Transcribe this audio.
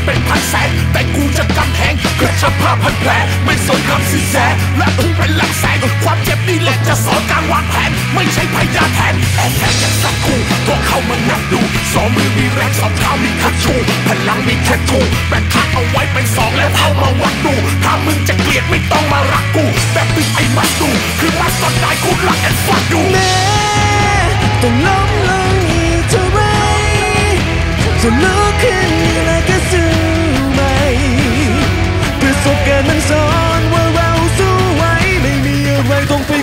เป็นพันแสนแต่กูจะกำแหงกระชับผ้าพันแผลไม่สนคำสินแสและพุ่งเป็นหลักแสนความเจ็บนี่แหละจะสอนการวางแผนไม่ใช่พยาแทนแอบแฝงจากสักกูตัวเข้ามานับดูสองมือมีแรงสองเท้ามีคัดชูพลังมีแค่ทูแบ่งข้างเอาไว้เป็นสองแล้วเอามาวัดดูถ้ามึงจะเกลียดไม่ต้องมารักกูแบบเป็นไอ้มัดดูคือมัดก่อนได้กูรักแอนฟัดดูแม้ต้องล้มลงอีกเท่าไรจะลุกขึ้นและก็สู้ใหม่ประสบการณ์มันสอนว่าเราสู้ไหวไม่มีอะไรต้องเป็น